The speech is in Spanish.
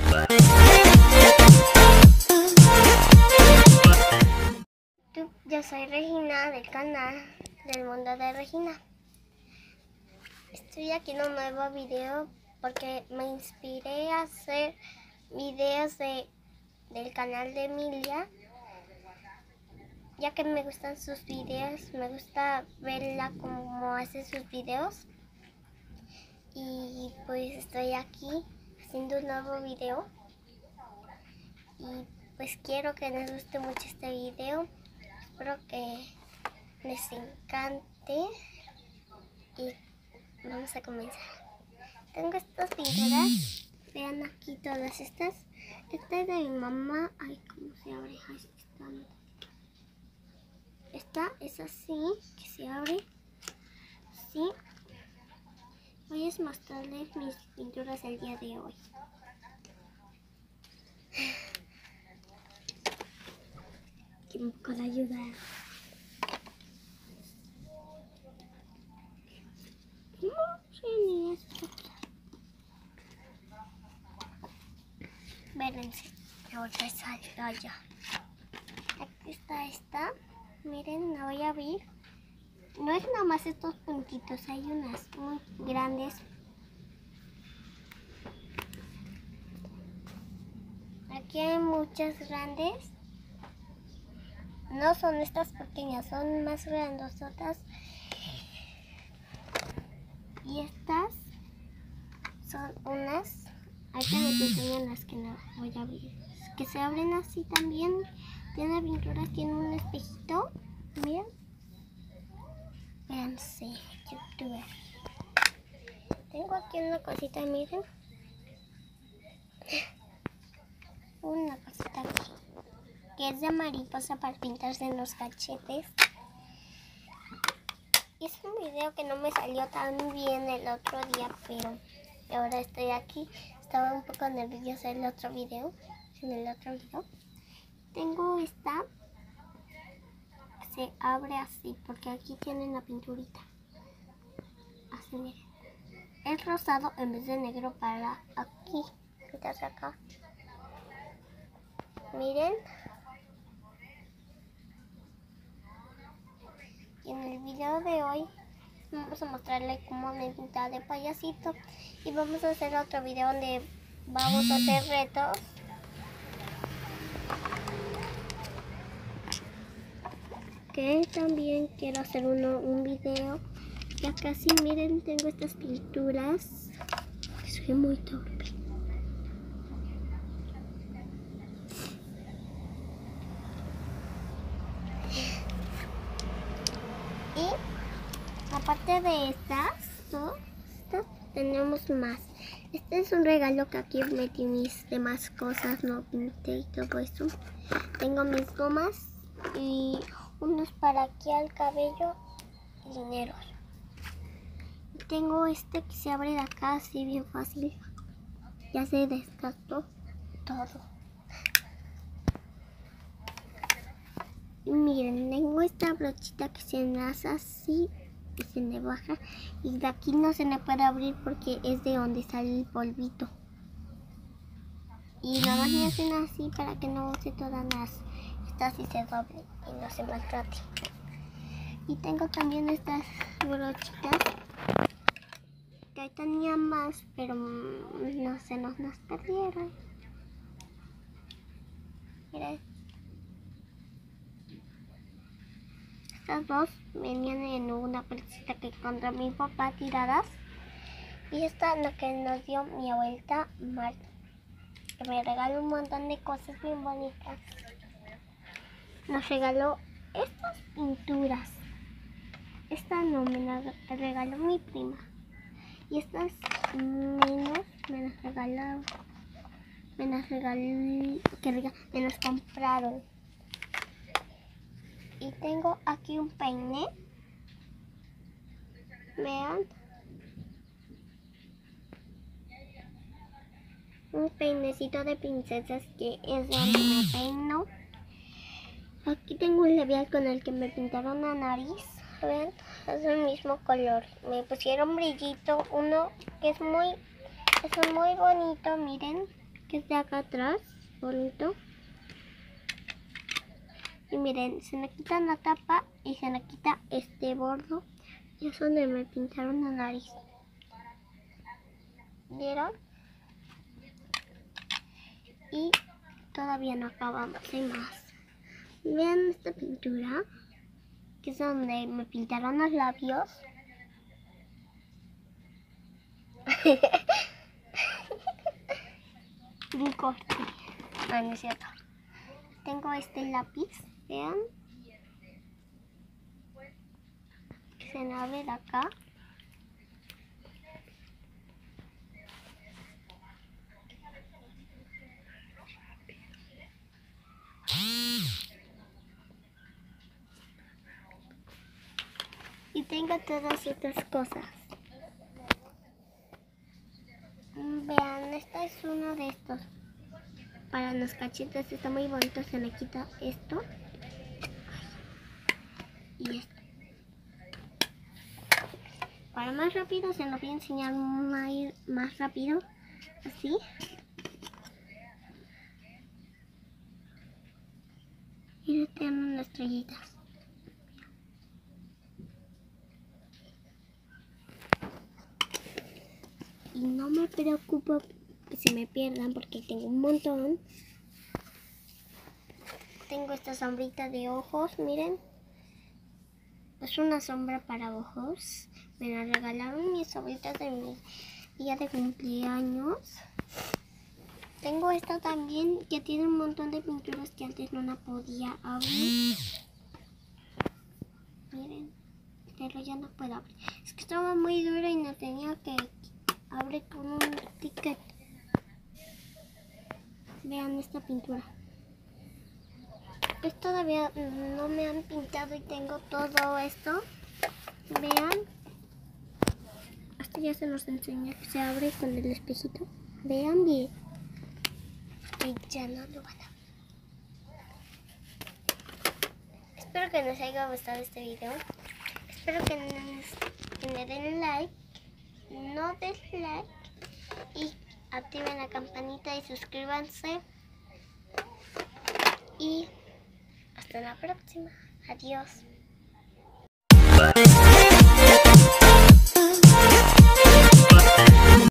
Yo soy Regina del canal del mundo de Regina. Estoy aquí en un nuevo video porque me inspiré a hacer videos del canal de Emilia, ya que me gustan sus videos, me gusta verla como hace sus videos. Y pues estoy aquí haciendo un nuevo video y pues quiero que les guste mucho este video. Espero que les encante y vamos a comenzar. Tengo estas pinturas, vean aquí todas estas. Esta es de mi mamá. Ay, ¿cómo se abre? Ay, esta es así, que se abre. Sí. Voy a mostrarles mis pinturas el día de hoy. Quiero un poco de ayuda. Vérense, ahora salto allá. Aquí está esta. Miren, la voy a abrir. No es nada más estos puntitos, hay unas muy grandes. Aquí hay muchas grandes. No son estas pequeñas, son más grandosotas. Y estas son unas. Ahorita les enseño las que no voy a abrir. Que se abren así también. Tiene pinturas, tiene un espejito. Miren. Véanse, youtuber. Tengo aquí una cosita, miren. Una cosita aquí, que es de mariposa para pintarse en los cachetes. Es un video que no me salió tan bien el otro día, pero ahora estoy aquí. Estaba un poco nerviosa en el otro video. Tengo esta que se abre así, porque aquí tienen la pinturita. Así, miren. Es rosado en vez de negro para aquí. Quitarse acá. Miren. Y en el video de hoy vamos a mostrarle cómo me pinta de payasito. Y vamos a hacer otro video donde vamos a hacer retos. Que también quiero hacer un video. Ya casi, miren, tengo estas pinturas. Soy muy torpe. Y aparte de estas tenemos más. Este es un regalo que aquí metí mis demás cosas, no pinté y todo eso. Tengo mis gomas y unos para aquí al cabello y dineros. Y tengo este que se abre de acá así bien fácil. Ya se desgastó todo. Y miren, tengo esta brochita que se enlaza así y se me baja, y de aquí no se me puede abrir porque es de donde sale el polvito. Y nada más me hacen así para que no use todas estas y se doble y no se maltrate. Y tengo también estas brochitas que ahí tenía más, pero no se nos perdieron. Miren. Estas dos venían en una bolsita que encontró mi papá tiradas. Y esta es la que nos dio mi abuelita Marta, que me regaló un montón de cosas bien bonitas. Nos regaló estas pinturas. Esta no, me la regaló mi prima. Y estas menos me las regalaron. Me las compraron. Y tengo aquí un peine. Vean. Un peinecito de princesas que es donde me peino. Aquí tengo un labial con el que me pintaron la nariz. Vean, es el mismo color. Me pusieron brillito, uno que es muy bonito, miren. que es de acá atrás, bonito. Y miren, se me quita la tapa y se me quita este bordo. Y es donde me pintaron la nariz. ¿Vieron? Y todavía no acabamos, hay más. Vean esta pintura, que es donde me pintaron los labios. Un corte. No es cierto. Tengo este lápiz, vean. Que se me abre de acá. Y tengo todas estas cosas. Vean, esta es uno de estos. Para los cachetes está muy bonito, se le quita esto. Y esto. Para más rápido se lo voy a enseñar más rápido. Así. Y le tengo unas estrellitas. Y no me preocupo que se me pierdan porque tengo un montón. Tengo esta sombrita de ojos, miren. Es una sombra para ojos. Me la regalaron mis sobritas de mi día de cumpleaños. Tengo esta también que tiene un montón de pinturas que antes no la podía abrir. Miren, pero ya no puedo abrir. Es que estaba muy dura y no tenía que abrir con un ticket. Vean esta pintura. Pues todavía no me han pintado y tengo todo esto. Vean. Hasta ya se los enseñé. Se abre con el espejito. Vean bien. Y ya no lo van a ver. Espero que les haya gustado este video. Espero que me den like. No dislike. Y activen la campanita y suscríbanse. Y hasta la próxima. Adiós.